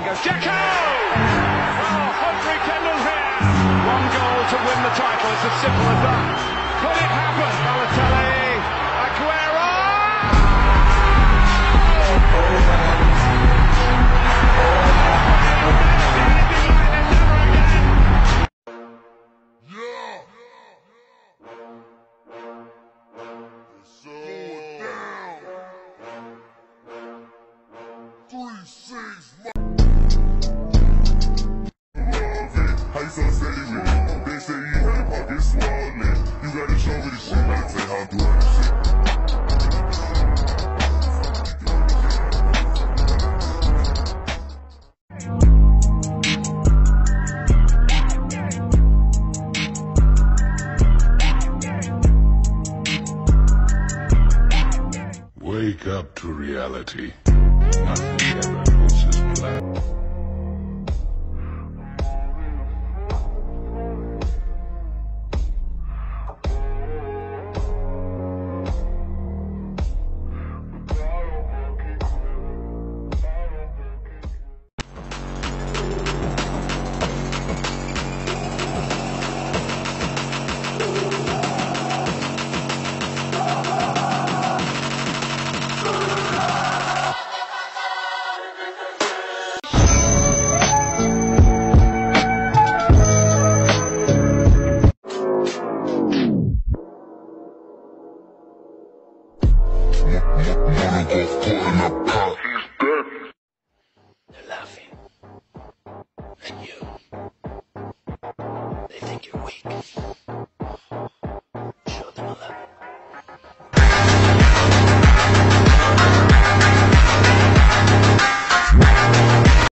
goes Jacko! Oh, hope rekindled here. One goal to win the title. It's as simple as that. Could it happen? Balotelli, Aguero! How you so steady with it? They say you had a pocket swollen. You gotta show me the shit. Gotta tell how I'm doing this shit. Wake up to reality. Nothing ever goes as planned. They're laughing at you. They think you're weak.